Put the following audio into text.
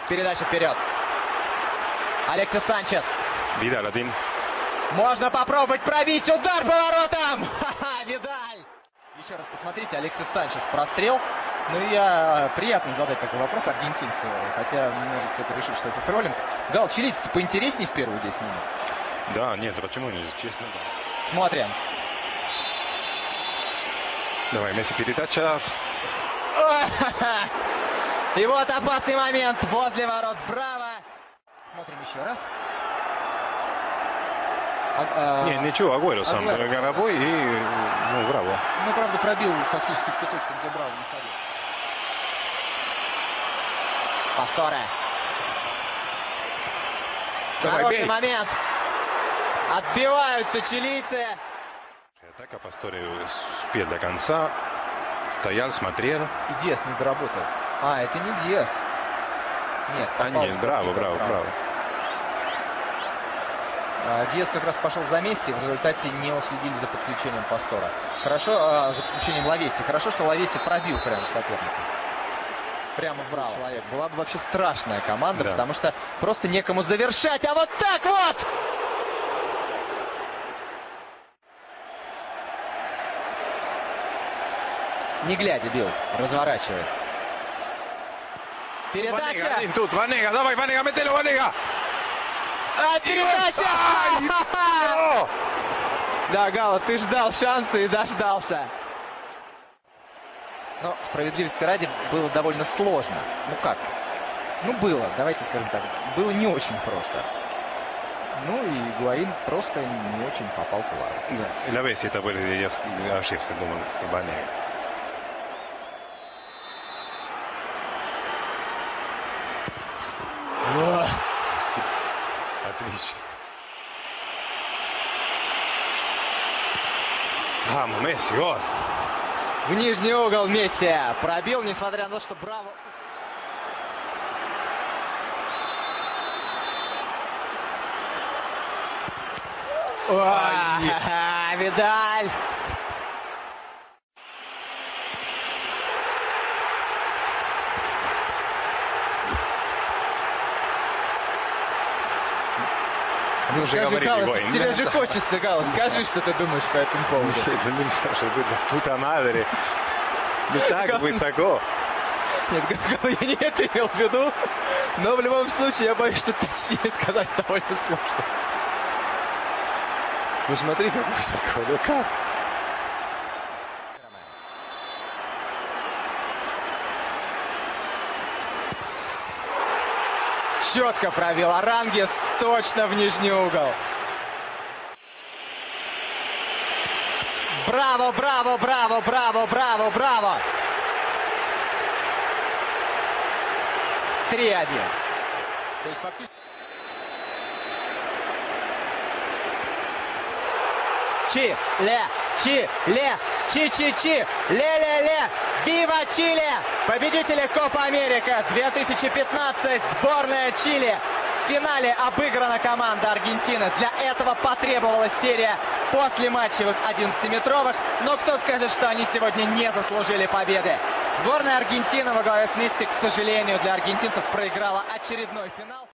Передача вперед. Алексис Санчес. Видаль один. Можно попробовать пробить. Удар по воротам. Ха-ха, Видаль. Еще раз посмотрите, Алексис Санчес прострел. Ну и приятно задать такой вопрос аргентинцу, хотя может кто-то решит, что это троллинг. Гал, чилийцы-то поинтереснее в первые 10 минут. Да, нет, почему не, честно, да. Смотрим. Давай, Месси, передача. И вот опасный момент возле ворот. Браво. Смотрим еще раз. Ничего, Агуэро сам горобой и, браво. Ну, правда, пробил фактически в ту точку, где Браво находился. Пасторе. Хороший момент. Отбиваются чилийцы. Атака, Пасторе успел до конца. Стоял, смотрел. И Диас не доработал. Это не Диас. Нет. Нет, браво. Диас как раз пошел за Месси, в результате не уследили за подключением Пастора. Хорошо, за подключением Лавеси. Хорошо, что Лавеси пробил прямо соперника. Прямо в Браво. Человек. Была бы вообще страшная команда, да. Потому что просто некому завершать. А вот так вот! Не глядя бил, разворачиваясь. Передача! Тут, Ванега, давай, Ванега, метело, Ванега! Передача! Да, Гала, ты ждал шанса и дождался. Но, справедливости ради, было довольно сложно. Ну как? Ну было, давайте скажем так. Было не очень просто. Ну и Игуаин просто не очень попал по воротам. Да. И Лавеси это были, я ошибся, думал, что Ванега. Отлично. Месси, гол. В нижний угол Месси пробил, несмотря на то, что Браво... Видаль! Ну, скажи, Гал, тебе же хочется, Гал, скажи, что ты думаешь по этому поводу. Puta madre. Не так высоко. Нет, Гал, я не это имел в виду, но в любом случае я боюсь, что точнее сказать довольно сложно. Ну смотри, как высоко, ну как? Четко провел Арангес, точно в нижний угол. Браво, браво, браво, браво, браво, браво. 3-1. То есть фактически... Ле-ле-ле, Вива Чили! Победители Копа Америка 2015, сборная Чили. В финале обыграна команда Аргентины. Для этого потребовалась серия послематчевых 11-метровых. Но кто скажет, что они сегодня не заслужили победы? Сборная Аргентины во главе с Месси, к сожалению, для аргентинцев проиграла очередной финал.